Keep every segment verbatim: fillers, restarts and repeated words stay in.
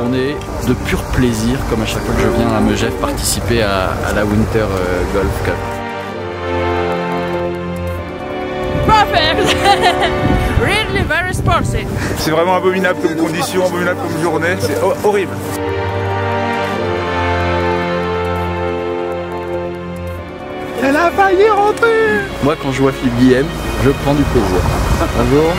journée de pur plaisir, comme à chaque fois que je viens à Megève participer à, à la Winter euh, Golf Cup. Perfect! Really very sporty. C'est vraiment abominable comme condition, abominable comme journée, c'est horrible. Elle a failli rentrer. Moi, quand je vois Philippe Guilhem, je prends du plaisir. Bonjour.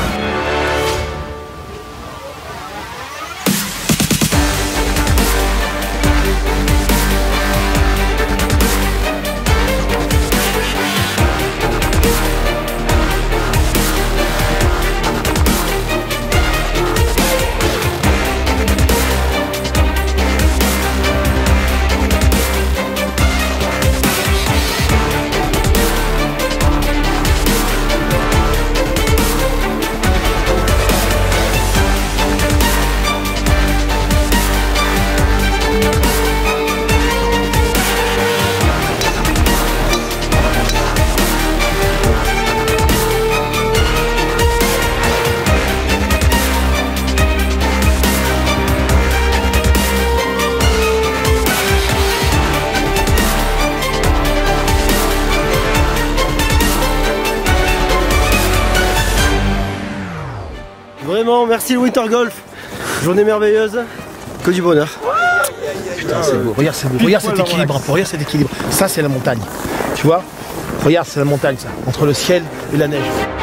Vraiment, merci le Winter Golf. Journée merveilleuse, que du bonheur. Putain, c'est beau. Regarde, c'est beau. Regarde cet équilibre. Regarde cet équilibre. Ça, c'est la montagne. Tu vois? Regarde, c'est la montagne, ça. Entre le ciel et la neige.